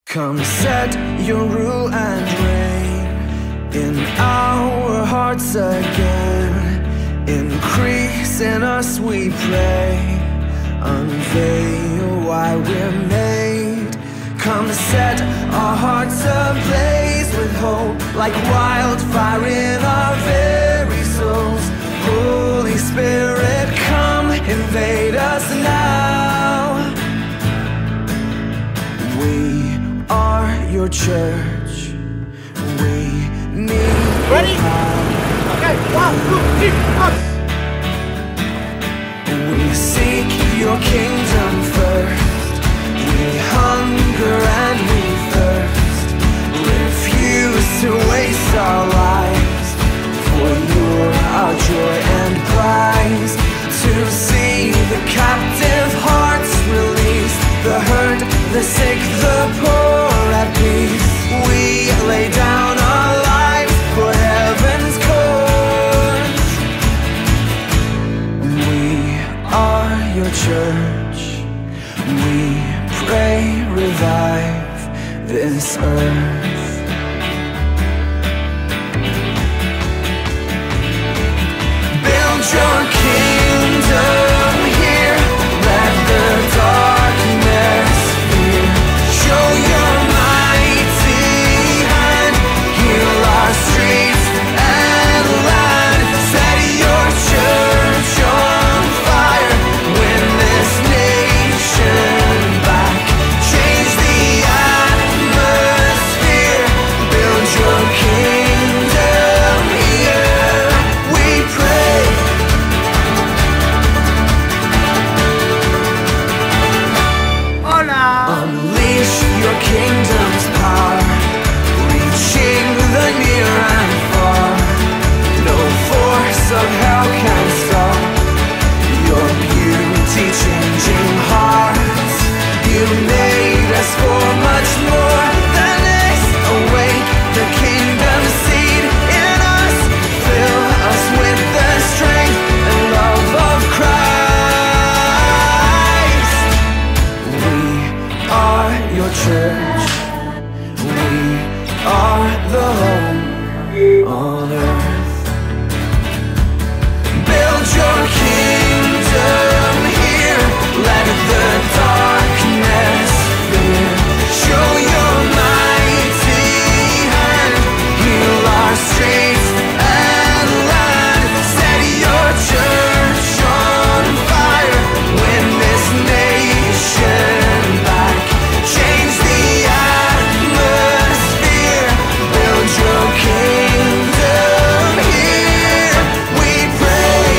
Come set your rule and reign in our hearts again. Increase in us, we pray. Unveil why we're made. Come set our hearts ablaze with hope, like wildfire in our very souls. Holy Spirit, come invade us now. We are your church. We need. Ready? Okay, 1, 2, 3, go! We seek your kingdom first. We hunger and we thirst. Refuse to waste our lives, for you're our joy and prize. To see the captive hearts released, the hurt, the sick, the poor at peace. We lay down our lives for heaven's cause. We are your church. We pray, revive this earth. Build your kingdom here. Let the darkness fear. Show your mighty hand. Heal our streets and land. Set your church on fire. Win this nation back. Change the atmosphere. Build your kingdom here. We pray. Hola! Unleash your kingdom's power, reaching the near and far. No force of hell can stop your beauty changing hearts. You made us for much more than this. Awake the kingdom seed in us. Fill us with the strength and love of Christ. We are your church. We are the home on earth. Build your kingdom here. Let the darkness fear. Show your mighty hand. Heal our streets and land. Set your church on fire. Win this nation back. Change the atmosphere. Build your kingdom here. We pray.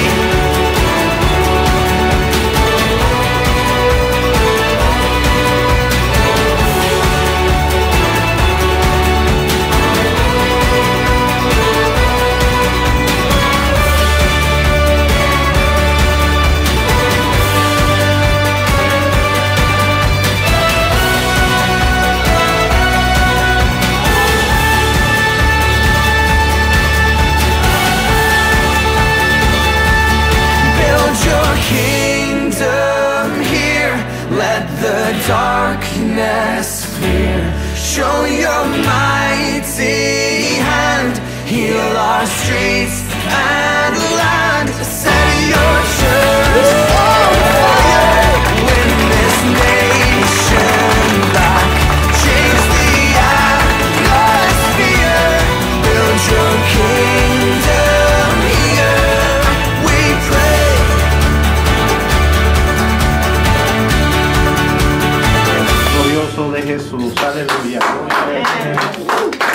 Build your kingdom here. Let the darkness fear. Show your mighty hand. Heal our streets and land. Set your church on fire. Win this nation back. Change the atmosphere. Build your kingdom here. We pray. Glorioso de Jesús, aleluya.